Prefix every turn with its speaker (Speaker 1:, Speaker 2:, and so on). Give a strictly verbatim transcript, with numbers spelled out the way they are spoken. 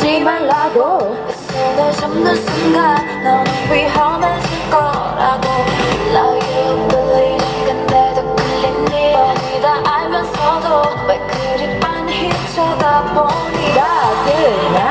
Speaker 1: 하지 말라고.
Speaker 2: 손을 잡는 순간 너는 위험해질 거라고. Now you believe 근데도 끌리니 뻔히 다 알면서도 왜 그리 빤히 쳐다보니.
Speaker 1: 나 그냥